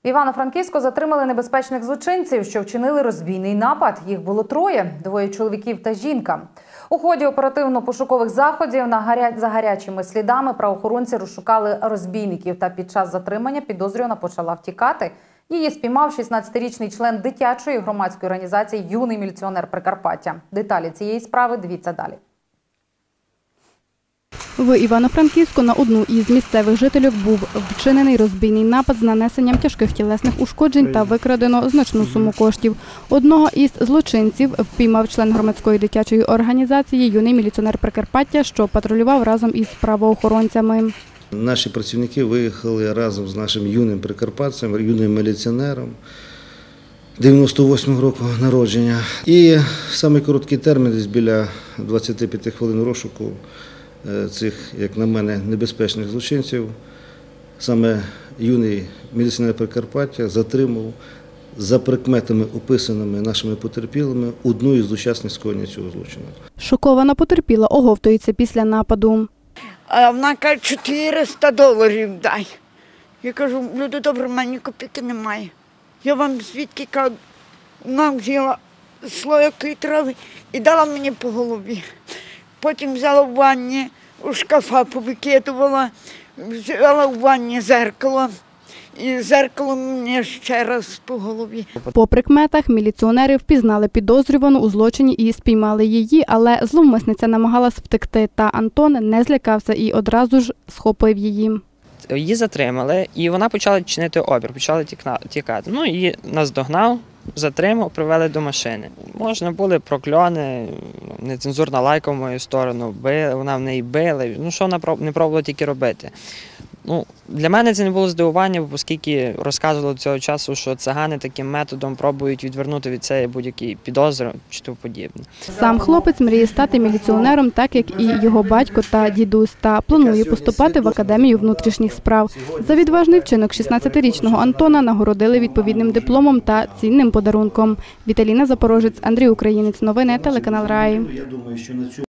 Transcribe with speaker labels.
Speaker 1: В Івано-Франківську затримали небезпечних злочинців, що вчинили розбійний напад. Їх було троє – двоє чоловіків та жінка. У ході оперативно-пошукових заходів за гарячими слідами правоохоронці розшукали розбійників. Та під час затримання підозрювана почала втікати. Її спіймав 16-річний член дитячої громадської організації «Юний міліціонер Прикарпаття». Деталі цієї справи дивіться далі.
Speaker 2: В Івано-Франківську на одну із місцевих жителів був вчинений розбійний напад з нанесенням тяжких тілесних ушкоджень та викрадено значну суму коштів. Одного із злочинців впіймав член громадської дитячої організації «Юний міліціонер Прикарпаття», що патрулював разом із правоохоронцями.
Speaker 3: Наші працівники виїхали разом з нашим юним прикарпатцем, юним міліціонером 98-го року народження. І в самий короткий термін, десь біля 25 хвилин розшуку цих, як на мене, небезпечних злочинців, саме юний міліціонер Прикарпаття затримав за прикметами, описаними нашими потерпілими, одну із учасниць скоєння цього злочину.
Speaker 2: Шокована потерпіла оговтується після нападу.
Speaker 4: А вона каже, $400 дай. Я кажу, люди добре, в мене ні копійки немає. Я вам звідки кажу, вона взяла слоєк трави і дала мені по голові. Потім взяла в ванні, у шкафа повикидувала, взяла в ванні зеркало. І зеркало мені ще раз по голові.
Speaker 2: По прикметах міліціонери впізнали підозрювану у злочині і спіймали її, але зловмисниця намагалась втекти, та Антон не злякався і одразу ж схопив її.
Speaker 5: Її затримали, і вона почала чинити опір, почала тікати. Ну, її наздогнав, затримав, привели до машини. Можна були прокльони, нецензурна лайка в мою сторону, вона в неї била. Ну, що вона не пробувала тільки робити. Ну, для мене це не було здивування, оскільки розказували цього часу, що цигани таким методом пробують відвернути від себе будь-які підозри чи тому подібне.
Speaker 2: Сам хлопець мріє стати міліціонером, так як і його батько та дідусь, та планує поступати в Академію внутрішніх справ. За відважний вчинок 16-річного Антона нагородили відповідним дипломом та цінним подарунком. Віталіна Запорожець, Андрій Українець. Новини, телеканал Раї.